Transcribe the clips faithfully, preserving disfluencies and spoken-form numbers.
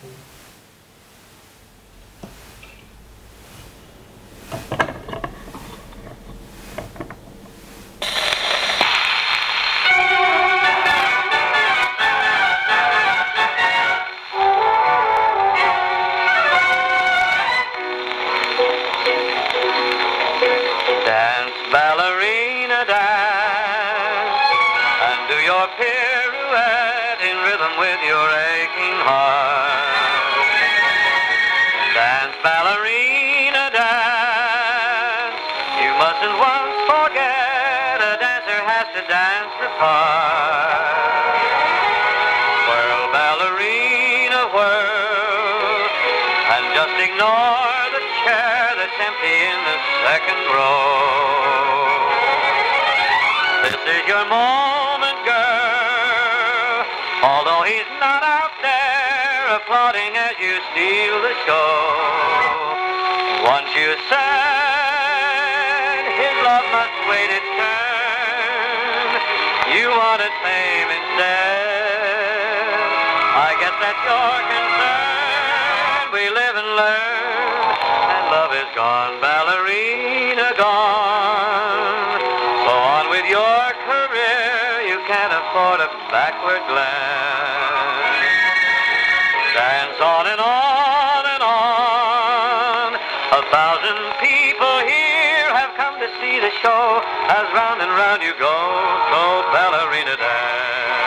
Ballerina, dance, and do your pirouette in rhythm with your aching heart. Dance, ballerina, dance, you mustn't once forget a dancer has to dance the part. Whirl, ballerina, whirl, and just ignore the chair that's empty in the second row. This is your moment, girl, although he's not out there applauding as you steal the show. Once you said his love must wait its turn, you wanted fame instead. I guess that's your concern. We live and learn, and love is gone, ballerina, gone. So on with your career, you can't afford a backward glance. Dance on and on and on. A thousand people here have come to see the show as round and round you go. So ballerina, dance.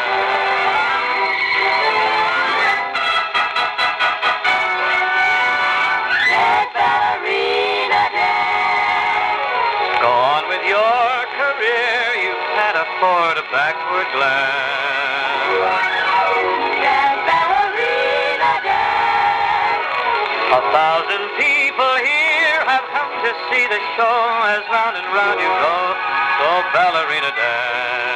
Let ballerina dance. Go on with your career, you can't afford a backward glance. Let ballerina dance. A thousand people here have come to see the show as round and round you go. So ballerina, dance.